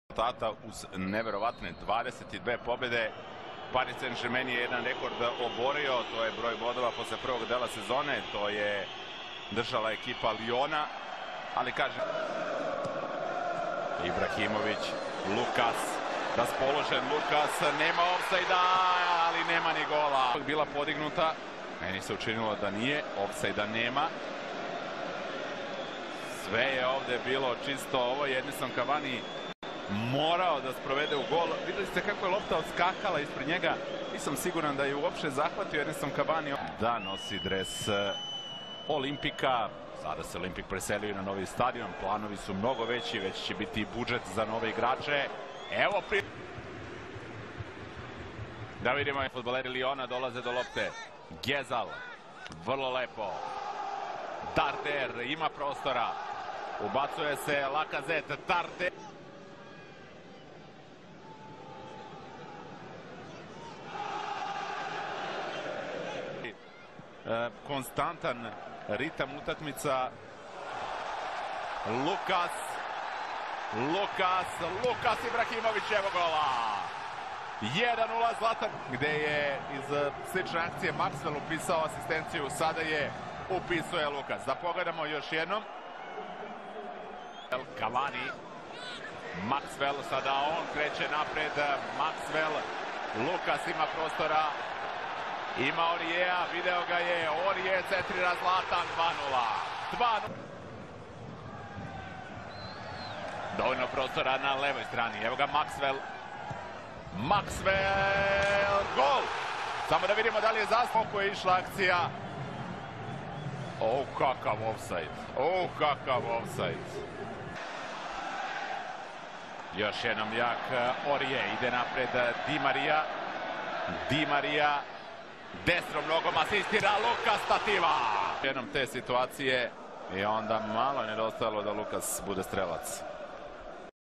Rezultata uz neverovatne 22 pobjede. Paris Saint-Germain je jedan rekord oborio, to je broj bodova posle prvog dela sezone, to je držala ekipa Liona, ali kaže Ibrahimović, Lukas, raspoložen Lukas, nema ofsajda, ali nema ni gola. Bila podignuta, meni se učinilo da nije, ofsajda nema. Sve je ovde bilo čisto, ovo je Edinson Cavani morao da sprovede u gol. Videli ste kako je lopta odskakala ispred njega. Nisam siguran da je uopšte zahvatio Edinson Cavani. Da nosi dres Olimpika. Sada se Olimpik preselio na novi stadion. Planovi su mnogo veći, već će biti budžet za nove igrače. Evo da vidimo, fudbaleri Liona dolaze do lopte. Gezal, vrlo lepo. Darder, ima prostora. Ubacuje se Lacazette, Darder. Konstantan ritam utakmica. Lukas Ibrahimović, evo gola. 1-0 Zlatan, gde je iz slične akcije Maxwell upisao asistenciju, sada je upisuje Lukas. Da pogledamo još jednom. Cavani, Maxwell, sada on kreće napred, Maxwell, Lukas ima prostora, ima Orijeja, video ga je, Orije centrira Zlatan, 2-0. Dovoljno prostora na levoj strani, evo ga Maxwell, gol! Samo da vidimo da li je zaslužno kako je išla akcija. Kakav ofsajd. Još jednom jak Orije, ide napred Di Maria, destrom nogom asistira Lukas, stativa. Jednom te situacije i onda malo je nedostajalo da Lukas bude strelac.